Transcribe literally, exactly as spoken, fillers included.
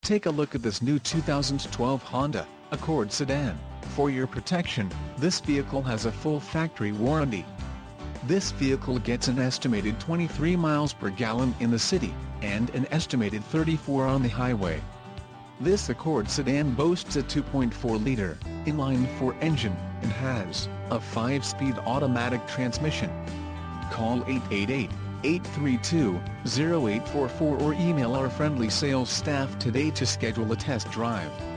Take a look at this new two thousand twelve Honda Accord sedan. For your protection, this vehicle has a full factory warranty. This vehicle gets an estimated twenty-three miles per gallon in the city, and an estimated thirty-four on the highway. This Accord sedan boasts a two point four liter inline-four engine, and has a five-speed automatic transmission. Call eight eight eight, eight three two, zero eight four four or email our friendly sales staff today to schedule a test drive.